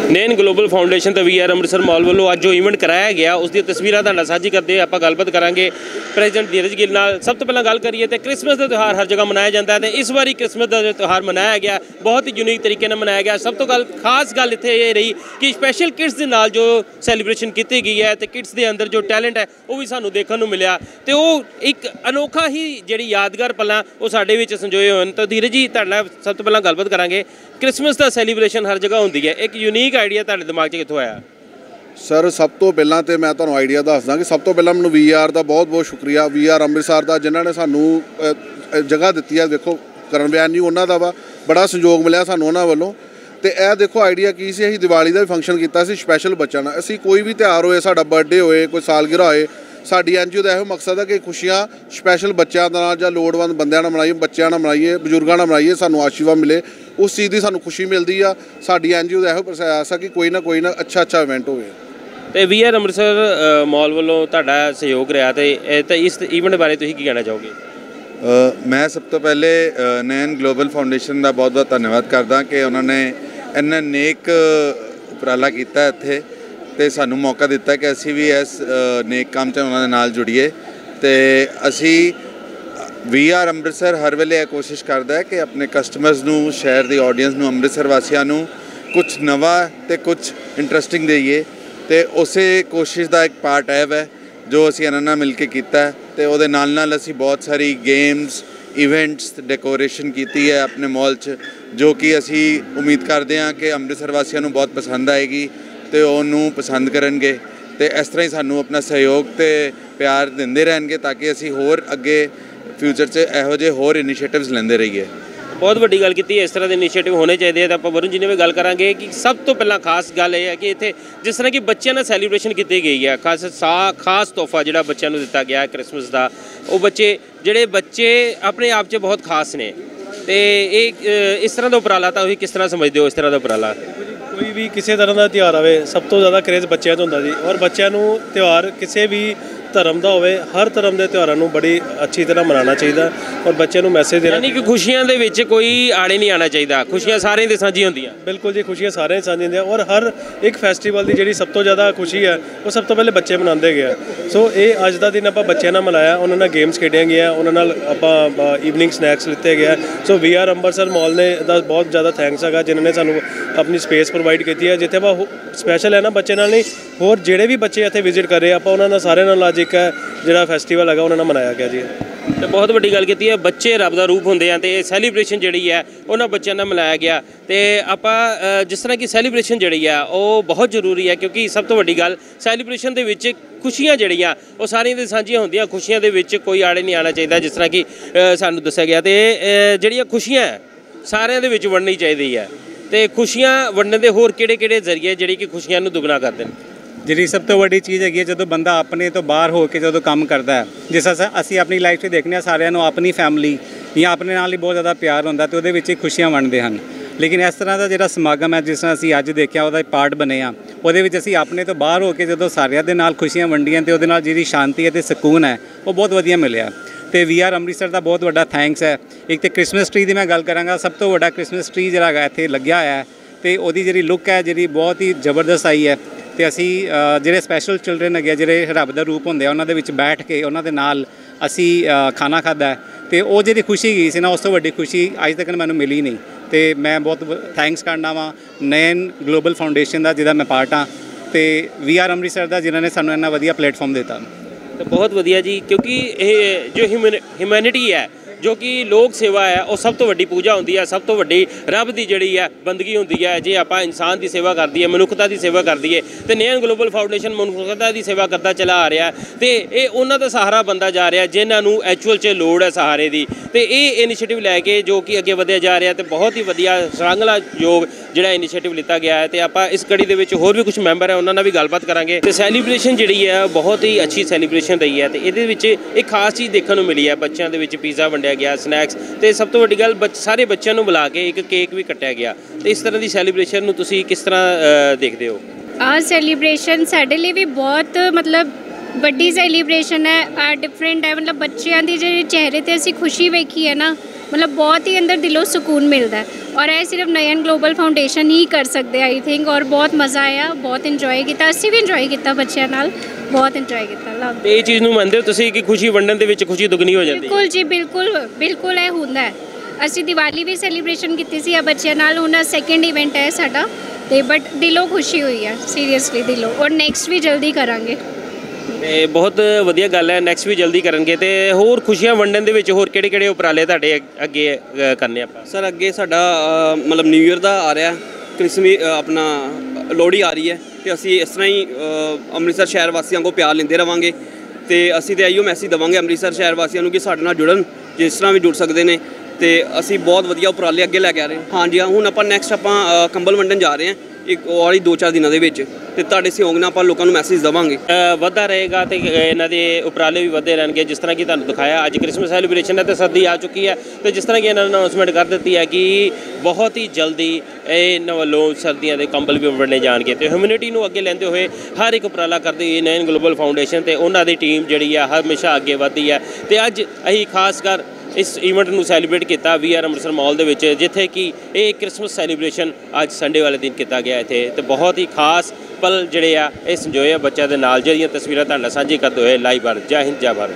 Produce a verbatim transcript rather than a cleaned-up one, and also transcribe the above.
ਨੇਨ global foundation ਤੇ ਵੀ R Amritsar ਮਾਲ ਵੱਲੋਂ ਅੱਜ ਜੋ ਇਵੈਂਟ ਕਰਾਇਆ ਗਿਆ ਉਸ ਦੀਆਂ ਤਸਵੀਰਾਂ ਤੁਹਾਡੇ ਨਾਲ ਸਾਂਝੀ ਕਰਦੇ ਆਪਾਂ ਗੱਲਬਾਤ ਕਰਾਂਗੇ ਪ੍ਰੈਜ਼ੀਡੈਂਟ ਧੀਰਜ ਗਿੱਲ ਨਾਲ। ਸਭ ਤੋਂ ਪਹਿਲਾਂ ਗੱਲ ਕਰੀਏ ਤੇ ਕ੍ਰਿਸਮਸ ਦਾ ਤਿਉਹਾਰ ਹਰ ਜਗ੍ਹਾ ਮਨਾਇਆ ਜਾਂਦਾ ਹੈ ਤੇ ਇਸ ਵਾਰੀ ਕ੍ਰਿਸਮਸ ਦਾ ਜੋ ਤਿਉਹਾਰ ਮਨਾਇਆ ਗਿਆ ਬਹੁਤ ਹੀ ਯੂਨੀਕ ਤਰੀਕੇ ਨਾਲ ਮਨਾਇਆ ਗਿਆ। ਸਭ ਤੋਂ ਗੱਲ ਖਾਸ ਗੱਲ ਇੱਥੇ ਇਹ ਰਹੀ ਕਿ ਸਪੈਸ਼ਲ ਕਿਡਸ ਦੇ ਨਾਲ ਜੋ ਸੈਲੀਬ੍ਰੇਸ਼ਨ ਕੀਤੀ ਗਈ ਹੈ ਤੇ ਕਿਡਸ ਦੇ ਅੰਦਰ ਜੋ ਟੈਲੈਂਟ ਹੈ ਉਹ ਵੀ ਸਾਨੂੰ ਦੇਖਣ ਨੂੰ ਮਿਲਿਆ ਤੇ ਉਹ ਇੱਕ ਅਨੋਖਾ ਹੀ ਜਿਹੜੀ ਯਾਦਗਾਰ ਪਲਾਂ ਉਹ ਸਾਡੇ ਵਿੱਚ ਸੰਜੋਏ ਹੋਏ ਹਨ। ਤਾਂ ਧੀਰਜ ਜੀ ਤੁਹਾਡੇ ਨਾਲ ਸਭ ਤੋਂ ਪਹਿਲਾਂ ਗੱਲਬਾਤ ਕਰਾਂਗੇ। ਕ੍ਰਿਸਮਸ ਦਾ ਸੈਲੀਬ੍ਰੇਸ਼ਨ ਹਰ ਜਗ੍ਹਾ ਹੁੰਦੀ ਹੈ, ਇੱਕ ਯੂਨੀਕ ਆਈਡੀਆ ਤੁਹਾਡੇ ਦਿਮਾਗ 'ਚ ਕਿੱਥੋਂ ਆਇਆ? ਸਰ ਸਭ ਤੋਂ ਪਹਿਲਾਂ ਤਾਂ ਮੈਂ ਤੁਹਾਨੂੰ ਆਈਡੀਆ ਦੱਸਦਾ ਕਿ ਸਭ ਤੋਂ ਪਹਿਲਾਂ ਮੈਨੂੰ ਵੀ ਆਰ ਦਾ ਬਹੁਤ ਬਹੁਤ ਸ਼ੁਕਰੀਆ, ਵੀ ਆਰ ਅੰਮ੍ਰਿਤਸਰ ਦਾ, ਜਿਨ੍ਹਾਂ ਨੇ ਸਾਨੂੰ ਜਗ੍ਹਾ ਦਿੱਤੀ ਹੈ। ਦੇਖੋ ਕਰਨ ਬਿਆਨ ਨਹੀਂ ਉਹਨਾਂ ਦਾ ਵਾ, ਬੜਾ ਸੰਯੋਗ ਮਿਲਿਆ ਸਾਨੂੰ ਉਹਨਾਂ ਵੱਲੋਂ। ਅਤੇ ਇਹ ਦੇਖੋ ਆਈਡੀਆ ਕੀ ਸੀ, ਅਸੀਂ ਦੀਵਾਲੀ ਦਾ ਵੀ ਫੰਕਸ਼ਨ ਕੀਤਾ ਸੀ ਸਪੈਸ਼ਲ ਬੱਚਿਆਂ ਨਾਲ। ਅਸੀਂ ਕੋਈ ਵੀ ਤਿਉਹਾਰ ਹੋਏ, ਸਾਡਾ ਬਰਥਡੇ ਹੋਏ, ਕੋਈ ਸਾਲਗਿਰਾ ਹੋਏ, ਸਾਡੀ ਐਨ ਜੀ ਓ ਦਾ ਇਹੋ ਮਕਸਦ ਹੈ ਕਿ ਖੁਸ਼ੀਆਂ ਸਪੈਸ਼ਲ ਬੱਚਿਆਂ ਨਾਲ ਜਾਂ ਲੋੜਵੰਦ ਬੰਦਿਆਂ ਨਾਲ ਮਨਾਈਏ, ਬੱਚਿਆਂ ਨਾਲ ਮਨਾਈਏ, ਬਜ਼ੁਰਗਾਂ ਨਾਲ ਮਨਾਈਏ, ਸਾਨੂੰ ਆਸ਼ੀਰਵਾਦ ਮਿਲੇ, ਉਸ ਚੀਜ਼ ਦੀ ਸਾਨੂੰ ਖੁਸ਼ੀ ਮਿਲਦੀ ਆ। ਸਾਡੀ ਐਨ ਜੀ ਓ ਦਾ ਇਹੋ ਪ੍ਰਯਾਸ ਆ ਕਿ ਕੋਈ ਨਾ ਕੋਈ ਨਾ ਅੱਛਾ ਅੱਛਾ ਇਵੈਂਟ ਹੋਵੇ। ਅਤੇ ਵੀ ਆਰ ਅੰਮ੍ਰਿਤਸਰ ਮਾਲ ਵੱਲੋਂ ਤੁਹਾਡਾ ਸਹਿਯੋਗ ਰਿਹਾ ਅਤੇ ਤਾਂ ਇਸ ਈਵੈਂਟ ਬਾਰੇ ਤੁਸੀਂ ਕੀ ਕਹਿਣਾ ਚਾਹੋਗੇ? ਮੈਂ ਸਭ ਤੋਂ ਪਹਿਲੇ ਨੈਨ ਗਲੋਬਲ ਫਾਊਂਡੇਸ਼ਨ ਦਾ ਬਹੁਤ ਬਹੁਤ ਧੰਨਵਾਦ ਕਰਦਾ ਕਿ ਉਹਨਾਂ ਨੇ ਇੰਨਾ ਨੇਕ ਉਪਰਾਲਾ ਕੀਤਾ ਇੱਥੇ ਅਤੇ ਸਾਨੂੰ ਮੌਕਾ ਦਿੱਤਾ ਕਿ ਅਸੀਂ ਵੀ ਇਸ ਨੇਕ ਕੰਮ 'ਚ ਉਹਨਾਂ ਦੇ ਨਾਲ ਜੁੜੀਏ। ਅਤੇ ਅਸੀਂ ਵੀ ਆਰ ਅੰਮ੍ਰਿਤਸਰ ਹਰ ਵੇਲੇ ਇਹ ਕੋਸ਼ਿਸ਼ ਕਰਦਾ ਹੈ ਕਿ ਆਪਣੇ ਕਸਟਮਰਸ ਨੂੰ, ਸ਼ਹਿਰ ਦੀ ਆਡੀਅנס ਨੂੰ, ਅੰਮ੍ਰਿਤਸਰ ਵਾਸੀਆਂ ਨੂੰ ਕੁਛ ਨਵਾਂ ਅਤੇ ਕੁਛ ਇੰਟਰਸਟਿੰਗ ਦੇਈਏ। ਅਤੇ ਉਸੇ ਕੋਸ਼ਿਸ਼ ਦਾ ਇੱਕ ਪਾਰਟ ਇਹ ਹੈ ਜੋ ਅਸੀਂ ਇਹਨਾਂ ਨਾਲ ਮਿਲ ਕੇ ਕੀਤਾ ਅਤੇ ਉਹਦੇ ਨਾਲ ਨਾਲ ਅਸੀਂ ਬਹੁਤ ਸਾਰੀ ਗੇਮਸ, ਇਵੈਂਟਸ, ਡੈਕੋਰੇਸ਼ਨ ਕੀਤੀ ਹੈ ਆਪਣੇ ਮਾਲ 'ਚ, ਜੋ ਕਿ ਅਸੀਂ ਉਮੀਦ ਕਰਦੇ ਹਾਂ ਕਿ ਅੰਮ੍ਰਿਤਸਰ ਵਾਸੀਆਂ ਨੂੰ ਬਹੁਤ ਪਸੰਦ ਆਏਗੀ ਅਤੇ ਉਹਨੂੰ ਪਸੰਦ ਕਰਨਗੇ। ਅਤੇ ਇਸ ਤਰ੍ਹਾਂ ਹੀ ਸਾਨੂੰ ਆਪਣਾ ਸਹਿਯੋਗ ਅਤੇ ਪਿਆਰ ਦਿੰਦੇ ਰਹਿਣਗੇ ਤਾਂ ਕਿ ਅਸੀਂ ਹੋਰ ਅੱਗੇ ਫਿਊਚਰ 'ਚ ਇਹੋ ਜਿਹੇ ਹੋਰ ਇਨੀਸ਼ੀਏਟਿਵਸ ਲੈਂਦੇ ਰਹੀਏ। ਬਹੁਤ ਵੱਡੀ ਗੱਲ ਕੀਤੀ ਹੈ, ਇਸ ਤਰ੍ਹਾਂ ਦੇ ਇਨੀਸ਼ੀਏਟਿਵ ਹੋਣੇ ਚਾਹੀਦੇ ਆ। ਤਾਂ ਆਪਾਂ ਵਰੁਣ ਜੀ ਨੇ ਵੀ ਗੱਲ ਕਰਾਂਗੇ ਕਿ ਸਭ ਤੋਂ ਪਹਿਲਾਂ ਖਾਸ ਗੱਲ ਇਹ ਹੈ ਕਿ ਇੱਥੇ ਜਿਸ ਤਰ੍ਹਾਂ ਕਿ ਬੱਚਿਆਂ ਨਾਲ ਸੈਲੀਬ੍ਰੇਸ਼ਨ ਕੀਤੀ ਗਈ ਹੈ, ਖਾਸ ਸਾ ਖਾਸ ਤੋਹਫਾ ਜਿਹੜਾ ਬੱਚਿਆਂ ਨੂੰ ਦਿੱਤਾ ਗਿਆ ਹੈ ਕ੍ਰਿਸਮਸ ਦਾ, ਉਹ ਬੱਚੇ ਜਿਹੜੇ ਬੱਚੇ ਆਪਣੇ ਆਪ 'ਚ ਬਹੁਤ ਖਾਸ ਨੇ ਅਤੇ ਇਹ ਇਸ ਤਰ੍ਹਾਂ ਦਾ ਉਪਰਾਲਾ ਤਾਂ ਉਹੀ ਕਿਸ ਤਰ੍ਹਾਂ ਸਮਝਦੇ ਹੋ? ਇਸ ਤਰ੍ਹਾਂ ਦਾ ਉਪਰਾਲਾ ਕੋਈ ਵੀ ਕਿਸੇ ਤਰ੍ਹਾਂ ਦਾ ਤਿਉਹਾਰ ਆਵੇ, ਸਭ ਤੋਂ ਜ਼ਿਆਦਾ ਕਰੇਜ਼ ਬੱਚਿਆਂ 'ਚ ਹੁੰਦਾ ਜੀ। ਔਰ ਬੱਚਿਆਂ ਨੂੰ ਤਿਉਹਾਰ ਕਿਸੇ ਵੀ ਧਰਮ ਦਾ ਹੋਵੇ, ਹਰ ਧਰਮ ਦੇ ਤਿਉਹਾਰਾਂ ਨੂੰ ਬੜੀ ਅੱਛੀ ਤਰ੍ਹਾਂ ਮਨਾਉਣਾ ਚਾਹੀਦਾ ਔਰ ਬੱਚਿਆਂ ਨੂੰ ਮੈਸੇਜ ਦੇਣਾ। ਯਾਨੀ ਕਿ ਖੁਸ਼ੀਆਂ ਦੇ ਵਿੱਚ ਕੋਈ ਆੜੇ ਨਹੀਂ ਆਉਣਾ ਚਾਹੀਦਾ, ਖੁਸ਼ੀਆਂ ਸਾਰਿਆਂ ਦੇ ਸਾਂਝੀਆਂ ਹੁੰਦੀਆਂ। ਬਿਲਕੁਲ ਜੀ, ਖੁਸ਼ੀਆਂ ਸਾਰਿਆਂ ਦੀ ਸਾਂਝੀਆਂ ਹੁੰਦੀਆਂ ਔਰ ਹਰ ਇੱਕ ਫੈਸਟੀਵਲ ਦੀ ਜਿਹੜੀ ਸਭ ਤੋਂ ਜ਼ਿਆਦਾ ਖੁਸ਼ੀ ਹੈ ਉਹ ਸਭ ਤੋਂ ਪਹਿਲੇ ਬੱਚੇ ਮਨਾਉਂਦੇ ਗਏ। ਸੋ ਇਹ ਅੱਜ ਦਾ ਦਿਨ ਆਪਾਂ ਬੱਚਿਆਂ ਨਾਲ ਮਨਾਇਆ, ਉਹਨਾਂ ਨਾਲ ਗੇਮਸ ਖੇਡੀਆਂ ਗਈਆਂ, ਉਹਨਾਂ ਨਾਲ ਆਪਾਂ ਈਵਨਿੰਗ ਸਨੈਕਸ ਲਿੱਤੇ ਗਿਆ। ਸੋ ਵੀ ਆਰ ਅੰਮ੍ਰਿਤਸਰ ਮਾਲ ਨੇ ਦਾ ਬਹੁਤ ਜ਼ਿਆਦਾ ਥੈਂਕਸ ਹੈਗਾ, ਜਿਨ੍ਹਾਂ ਨੇ ਸਾਨੂੰ ਆਪਣੀ ਸਪੇਸ ਪ੍ਰੋਵਾਈਡ ਕੀਤੀ ਹੈ ਜਿੱਥੇ ਆਪਾਂ ਸਪੈਸ਼ਲ ਹੈ ਨਾ ਬੱਚੇ ਨਾਲ ਨਹੀਂ, ਹੋਰ ਜਿਹੜੇ ਵੀ ਬੱਚੇ ਇੱਥੇ ਵਿਜ਼ਿਟ ਕਰ ਰਹੇ ਆਪਾਂ ਉਹਨਾਂ ਨਾਲ ਸਾਰਿਆਂ ਨਾਲ ਅੱਜ ਇੱਕ ਜਿਹੜਾ ਫੈਸਟੀਵਲ ਹੈਗਾ ਉਹਨਾਂ ਨਾਲ ਮਨਾਇਆ ਗਿਆ ਜੀ। ਅਤੇ ਬਹੁਤ ਵੱਡੀ ਗੱਲ ਕੀਤੀ ਹੈ, ਬੱਚੇ ਰੱਬ ਦਾ ਰੂਪ ਹੁੰਦੇ ਆ ਅਤੇ ਇਹ ਸੈਲੀਬ੍ਰੇਸ਼ਨ ਜਿਹੜੀ ਹੈ ਉਹਨਾਂ ਬੱਚਿਆਂ ਨਾਲ ਮਨਾਇਆ ਗਿਆ। ਅਤੇ ਆਪਾਂ ਜਿਸ ਤਰ੍ਹਾਂ ਕਿ ਸੈਲੀਬ੍ਰੇਸ਼ਨ ਜਿਹੜੀ ਆ ਉਹ ਬਹੁਤ ਜ਼ਰੂਰੀ ਹੈ ਕਿਉਂਕਿ ਸਭ ਤੋਂ ਵੱਡੀ ਗੱਲ ਸੈਲੀਬ੍ਰੇਸ਼ਨ ਦੇ ਵਿੱਚ ਖੁਸ਼ੀਆਂ ਜਿਹੜੀਆਂ ਉਹ ਸਾਰੀਆਂ ਦੇ ਸਾਂਝੀਆਂ ਹੁੰਦੀਆਂ, ਖੁਸ਼ੀਆਂ ਦੇ ਵਿੱਚ ਕੋਈ ਆੜੇ ਨਹੀਂ ਆਉਣਾ ਚਾਹੀਦਾ ਜਿਸ ਤਰ੍ਹਾਂ ਕਿ ਸਾਨੂੰ ਦੱਸਿਆ ਗਿਆ। ਅਤੇ ਜਿਹੜੀਆਂ ਖੁਸ਼ੀਆਂ ਸਾਰਿਆਂ ਦੇ ਵਿੱਚ ਵੰਡਣੀ ਚਾਹੀਦੀ ਹੈ ਅਤੇ ਖੁਸ਼ੀਆਂ ਵੰਡਣ ਦੇ ਹੋਰ ਕਿਹੜੇ ਕਿਹੜੇ ਜ਼ਰੀਏ ਜਿਹੜੇ ਕਿ ਖੁਸ਼ੀਆਂ ਨੂੰ ਦੁੱਗਣਾ ਕਰਦੇ ਨੇ? ਜਿਹੜੀ ਸਭ ਤੋਂ ਵੱਡੀ ਚੀਜ਼ ਹੈਗੀ ਹੈ ਜਦੋਂ ਬੰਦਾ ਆਪਣੇ ਤੋਂ ਬਾਹਰ ਹੋ ਕੇ ਜਦੋਂ ਕੰਮ ਕਰਦਾ ਹੈ, ਜਿਸ ਤਰ੍ਹਾਂ ਅਸੀਂ ਆਪਣੀ ਲਾਈਫ 'ਚ ਦੇਖਦੇ ਹਾਂ ਸਾਰਿਆਂ ਨੂੰ ਆਪਣੀ ਫੈਮਿਲੀ ਜਾਂ ਆਪਣੇ ਨਾਲ ਹੀ ਬਹੁਤ ਜ਼ਿਆਦਾ ਪਿਆਰ ਹੁੰਦਾ ਅਤੇ ਉਹਦੇ ਵਿੱਚ ਹੀ ਖੁਸ਼ੀਆਂ ਵੰਡਦੇ ਹਨ। ਲੇਕਿਨ ਇਸ ਤਰ੍ਹਾਂ ਦਾ ਜਿਹੜਾ ਸਮਾਗਮ ਹੈ ਜਿਸ ਤਰ੍ਹਾਂ ਅਸੀਂ ਅੱਜ ਦੇਖਿਆ ਉਹਦਾ ਪਾਰਟ ਬਣੇ ਆ, ਉਹਦੇ ਵਿੱਚ ਅਸੀਂ ਆਪਣੇ ਤੋਂ ਬਾਹਰ ਹੋ ਕੇ ਜਦੋਂ ਸਾਰਿਆਂ ਦੇ ਨਾਲ ਖੁਸ਼ੀਆਂ ਵੰਡੀਆਂ ਅਤੇ ਉਹਦੇ ਨਾਲ ਜਿਹੜੀ ਸ਼ਾਂਤੀ ਅਤੇ ਸਕੂਨ ਹੈ ਉਹ ਬਹੁਤ ਵਧੀਆ ਮਿਲਿਆ। ਅਤੇ ਵੀ ਆਰ ਅੰਮ੍ਰਿਤਸਰ ਦਾ ਬਹੁਤ ਵੱਡਾ ਥੈਂਕਸ ਹੈ। ਇੱਕ ਤਾਂ ਕ੍ਰਿਸਮਸ ਟਰੀ ਦੀ ਮੈਂ ਗੱਲ ਕਰਾਂਗਾ, ਸਭ ਤੋਂ ਵੱਡਾ ਕ੍ਰਿਸਮਸ ਟਰੀ ਜਿਹੜਾ ਹੈਗਾ ਇੱਥੇ ਲੱਗਿਆ ਹੋਇਆ ਹੈ ਅਤੇ ਉਹਦੀ ਜਿਹੜੀ ਲੁੱਕ ਹੈ ਜਿਹੜੀ ਬਹੁਤ ਹੀ ਜ਼ਬਰਦਸਤ ਆਈ ਹੈ। ਅਤੇ ਅਸੀਂ ਜਿਹੜੇ ਸਪੈਸ਼ਲ ਚਿਲਡਰਨ ਹੈਗੇ ਜਿਹੜੇ ਰੱਬ ਦਾ ਰੂਪ ਹੁੰਦੇ ਆ ਉਹਨਾਂ ਦੇ ਵਿੱਚ ਬੈਠ ਕੇ ਉਹਨਾਂ ਦੇ ਨਾਲ ਅਸੀਂ ਖਾਣਾ ਖਾਧਾ ਅਤੇ ਉਹ ਜਿਹੜੀ ਖੁਸ਼ੀ ਗਈ ਸੀ ਨਾ ਉਸ ਤੋਂ ਵੱਡੀ ਖੁਸ਼ੀ ਅੱਜ ਤੱਕ ਮੈਨੂੰ ਮਿਲੀ ਨਹੀਂ। ਅਤੇ ਮੈਂ ਬਹੁਤ ਥੈਂਕਸ ਕਰਨਾ ਵਾਂ ਨੈਨ ਗਲੋਬਲ ਫਾਊਂਡੇਸ਼ਨ ਦਾ ਜਿਹਦਾ ਮੈਂ ਪਾਰਟ ਹਾਂ ਅਤੇ ਵੀ ਆਰ ਅੰਮ੍ਰਿਤਸਰ ਦਾ ਜਿਨ੍ਹਾਂ ਨੇ ਸਾਨੂੰ ਇੰਨਾ ਵਧੀਆ ਪਲੇਟਫਾਰਮ ਦਿੱਤਾ। ਤਾਂ ਬਹੁਤ ਵਧੀਆ ਜੀ, ਕਿਉਂਕਿ ਇਹ ਜੋ ਹਿਊਮਨ ਹਿਊਮੈਨਿਟੀ ਹੈ ਜੋ ਕਿ ਲੋਕ ਸੇਵਾ ਹੈ ਉਹ ਸਭ ਤੋਂ ਵੱਡੀ ਪੂਜਾ ਹੁੰਦੀ ਹੈ, ਸਭ ਤੋਂ ਵੱਡੀ ਰੱਬ ਦੀ ਜਿਹੜੀ ਹੈ ਬੰਦਗੀ ਹੁੰਦੀ ਹੈ। ਜੇ ਆਪਾਂ ਇਨਸਾਨ ਦੀ ਸੇਵਾ ਕਰਦੀ ਹੈ, ਮਨੁੱਖਤਾ ਦੀ ਸੇਵਾ ਕਰਦੀ ਹੈ ਅਤੇ ਨੇਨ ਗਲੋਬਲ ਫਾਊਂਡੇਸ਼ਨ ਮਨੁੱਖਤਾ ਦੀ ਸੇਵਾ ਕਰਦਾ ਚਲਾ ਆ ਰਿਹਾ ਅਤੇ ਇਹ ਉਹਨਾਂ ਦਾ ਸਹਾਰਾ ਬਣਦਾ ਜਾ ਰਿਹਾ ਜਿਨ੍ਹਾਂ ਨੂੰ ਐਕਚੁਅਲ 'ਚ ਲੋੜ ਹੈ ਸਹਾਰੇ ਦੀ। ਅਤੇ ਇਹ ਇਨੀਸ਼ੀਏਟਿਵ ਲੈ ਕੇ ਜੋ ਕਿ ਅੱਗੇ ਵਧਿਆ ਜਾ ਰਿਹਾ ਅਤੇ ਬਹੁਤ ਹੀ ਵਧੀਆ ਸ਼ਲਾਘਾਯੋਗ ਜਿਹੜਾ ਇਨੀਸ਼ੀਏਟਿਵ ਲਿੱਤਾ ਗਿਆ ਹੈ। ਅਤੇ ਆਪਾਂ ਇਸ ਕੜੀ ਦੇ ਵਿੱਚ ਹੋਰ ਵੀ ਕੁਝ ਮੈਂਬਰ ਹੈ ਉਹਨਾਂ ਨਾਲ ਵੀ ਗੱਲਬਾਤ ਕਰਾਂਗੇ। ਅਤੇ ਸੈਲੀਬ੍ਰੇਸ਼ਨ ਜਿਹੜੀ ਹੈ ਬਹੁਤ ਹੀ ਅੱਛੀ ਸੈਲੀਬ੍ਰੇਸ਼ਨ ਰਹੀ ਹੈ ਅਤੇ ਇਹਦੇ ਵਿੱਚ ਇੱਕ ਖਾਸ ਚੀਜ਼ ਦੇਖਣ ਨੂੰ ਮਿਲੀ ਹੈ, ਬੱਚਿਆਂ ਦੇ ਵਿੱਚ ਪੀਜ਼ਾ ਵੰਡਿਆ ਗਿਆ, ਸਨੈਕਸ, ਅਤੇ ਸਭ ਤੋਂ ਵੱਡੀ ਗੱਲ ਬੱਚ ਸਾਰੇ ਬੱਚਿਆਂ ਨੂੰ ਬੁਲਾ ਕੇ ਇੱਕ ਕੇਕ ਵੀ ਕੱਟਿਆ ਗਿਆ। ਅਤੇ ਇਸ ਤਰ੍ਹਾਂ ਦੀ ਸੈਲੀਬ੍ਰੇਸ਼ਨ ਨੂੰ ਤੁਸੀਂ ਕਿਸ ਤਰ੍ਹਾਂ ਦੇਖਦੇ ਹੋ? ਆਹ ਸੈਲੀਬ੍ਰੇਸ਼ਨ ਸਾਡੇ ਲਈ ਵੀ ਬਹੁਤ ਮਤਲਬ ਵੱਡੀ ਸੈਲੀਬ੍ਰੇਸ਼ਨ ਹੈ, ਆ ਡਿਫਰੈਂਟ ਹੈ। ਮਤਲਬ ਬੱਚਿਆਂ ਦੀ ਜਿਹੜੇ ਚਿਹਰੇ 'ਤੇ ਅਸੀਂ ਖੁਸ਼ੀ ਵੇਖੀ ਹੈ ਨਾ ਮਤਲਬ ਬਹੁਤ ਹੀ ਅੰਦਰ ਦਿਲੋਂ ਸਕੂਨ ਮਿਲਦਾ ਹੈ। ਔਰ ਇਹ ਸਿਰਫ ਨਯਨ ਗਲੋਬਲ ਫਾਊਂਡੇਸ਼ਨ ਹੀ ਕਰ ਸਕਦੇ ਆਈ ਥਿੰਕ। ਔਰ ਬਹੁਤ ਮਜ਼ਾ ਆਇਆ, ਬਹੁਤ ਇੰਜੋਏ ਕੀਤਾ, ਅਸੀਂ ਵੀ ਇੰਜੋਏ ਕੀਤਾ ਬੱਚਿਆਂ ਨਾਲ, ਬਹੁਤ ਇੰਜੋਏ ਕੀਤਾ। ਲਵ ਤੇ ਇਹ ਚੀਜ਼ ਨੂੰ ਮੰਨਦੇ ਹੋ ਤੁਸੀਂ ਕਿ ਖੁਸ਼ੀ ਵੰਡਣ ਦੇ ਵਿੱਚ ਖੁਸ਼ੀ ਦੁੱਗਣੀ ਹੋ ਜਾਂਦੀ ਹੈ? ਬਿਲਕੁਲ ਜੀ, ਬਿਲਕੁਲ ਬਿਲਕੁਲ ਇਹ ਹੁੰਦਾ ਹੈ। ਅਸੀਂ ਦੀਵਾਲੀ ਵੀ ਸੈਲੀਬ੍ਰੇਸ਼ਨ ਕੀਤੀ ਸੀ ਆ ਬੱਚਿਆਂ ਨਾਲ, ਹੁਣ ਸੈਕਿੰਡ ਇਵੈਂਟ ਹੈ ਸਾਡਾ, ਤੇ ਬਟ ਦਿਲੋਂ ਖੁਸ਼ੀ ਹੋਈ ਹੈ, ਸੀਰੀਅਸਲੀ ਦਿਲੋਂ। ਔਰ ਨੈਕਸਟ ਵੀ ਜਲਦੀ ਕਰਾਂਗੇ। ਤੇ ਬਹੁਤ ਵਧੀਆ ਗੱਲ ਹੈ, ਨੈਕਸਟ ਵੀ ਜਲਦੀ ਕਰਨਗੇ। ਤੇ ਹੋਰ ਖੁਸ਼ੀਆਂ ਵੰਡਣ ਦੇ ਵਿੱਚ ਹੋਰ ਕਿਹੜੇ ਕਿਹੜੇ ਉਪਰਾਲੇ ਤੁਹਾਡੇ ਅੱ- ਅੱਗੇ ਅ, ਕਰਨੇ ਆਪਾਂ? ਸਰ ਅੱਗੇ ਸਾਡਾ ਅ, ਮਤਲਬ ਨਿਊ ਈਅਰ ਦਾ ਆ ਰਿਹਾ, ਕ੍ਰਿਸਮੀ ਅ, ਆਪਣਾ ਲੋਹੜੀ ਆ ਰਹੀ ਹੈ, ਤੇ ਅਸੀਂ ਇਸ ਤਰ੍ਹਾਂ ਹੀ ਅ, ਅੰਮ੍ਰਿਤਸਰ ਸ਼ਹਿਰ ਵਾਸੀਆਂ ਕੋਲ ਪਿਆਰ ਲੈਂਦੇ ਰਵਾਂਗੇ। ਤੇ ਅਸੀਂ ਤੇ ਇਹੀਓ ਮੈਸੇਜ ਦੇਵਾਂਗੇ ਅੰਮ੍ਰਿਤਸਰ ਸ਼ਹਿਰ ਵਾਸੀਆਂ ਨੂੰ ਕਿ ਸਾਡੇ ਨਾਲ ਜੁੜਨ, ਜਿਸ ਤਰ੍ਹਾਂ ਵੀ ਜੁੜ ਸਕਦੇ ਨੇ। ਤੇ ਅਸੀਂ ਬਹੁਤ ਵਧੀਆ ਉਪਰਾਲੇ ਅੱਗੇ ਲੈ ਕੇ ਆ ਰਹੇ ਹਾਂ। ਹਾਂਜੀ ਹਾਂ, ਹੁਣ ਆਪਾਂ ਨੈਕਸਟ ਆਪਾਂ ਅ, ਕੰਬਲ ਵੰਡਣ ਜਾ ਰਹੇ ਹਾਂ ਇੱਕ ਵਾਲੀ ਦੋ ਚਾਰ ਦਿਨਾਂ ਦੇ ਵਿੱਚ, ਤੇ ਤੁਹਾਡੇ ਸਹਿਯੋਗ ਨਾਲ ਆਪਾਂ ਲੋਕਾਂ ਨੂੰ ਮੈਸੇਜ ਦੇਵਾਂਗੇ। ਅ, ਵੱਧਦਾ ਰਹੇਗਾ ਤੇ ਇਹਨਾਂ ਦੇ ਉਪਰਾਲੇ ਵੀ ਵਧਦੇ ਰਹਿਣਗੇ। ਜਿਸ ਤਰ੍ਹਾਂ ਕਿ ਤੁਹਾਨੂੰ ਦਿਖਾਇਆ ਅੱਜ ਕ੍ਰਿਸਮਸ ਸੈਲੀਬ੍ਰੇਸ਼ਨ ਹੈ ਤੇ ਸਰਦੀ ਆ ਚੁੱਕੀ ਹੈ, ਤੇ ਜਿਸ ਤਰ੍ਹਾਂ ਕਿ ਇਹਨਾਂ ਨੇ ਅਨਾਉਂਸਮੈਂਟ ਕਰ ਦਿੱਤੀ ਹੈ ਕਿ ਬਹੁਤ ਹੀ ਜਲਦੀ ਇਹਨਾਂ ਵੱਲੋਂ ਸਰਦੀਆਂ ਦੇ ਕੰਬਲ ਵੀ ਵੰਡੇ ਜਾਣਗੇ। ਤੇ ਹਿਊਮੈਨਿਟੀ ਨੂੰ ਅੱਗੇ ਲੈਂਦੇ ਹੋਏ ਹਰ ਇੱਕ ਉਪਰਾਲਾ ਕਰਦੀ ਹੋਈ ਨੈਨ ਗਲੋਬਲ ਫਾਊਂਡੇਸ਼ਨ ਤੇ ਉਹਨਾਂ ਦੀ ਟੀਮ ਜਿਹੜੀ ਆ ਹਮੇਸ਼ਾ ਅੱਗੇ ਵਧਦੀ ਹੈ। ਤੇ ਅੱਜ ਅਸੀਂ ਖਾਸ ਕਰ ਇਸ ਇਵੈਂਟ ਨੂੰ ਸੈਲੀਬ੍ਰੇਟ ਕੀਤਾ ਵੀ ਆਰ ਅੰਮ੍ਰਿਤਸਰ ਮਾਲ ਦੇ ਵਿੱਚ, ਜਿੱਥੇ ਕਿ ਇਹ ਕ੍ਰਿਸਮਸ ਸੈਲੀਬ੍ਰੇਸ਼ਨ ਅੱਜ ਸੰਡੇ ਵਾਲੇ ਦਿਨ ਕੀਤਾ ਗਿਆ ਇੱਥੇ। ਤੇ ਬਹੁਤ ਹੀ ਖਾਸ ਪਲ ਜਿਹੜੇ ਆ ਇਹ ਸੰਜੋਏ ਆ ਬੱਚਿਆਂ ਦੇ ਨਾਲ, ਜਿਹੜੀਆਂ ਤਸਵੀਰਾਂ ਤੁਹਾਡੇ ਨਾਲ ਸਾਂਝੀ ਕਰਦੇ ਹੋਏ ਲਾਈਵ ਬਾਰ। ਜੈ ਹਿੰਦ, ਜੈ ਭਾਰਤ।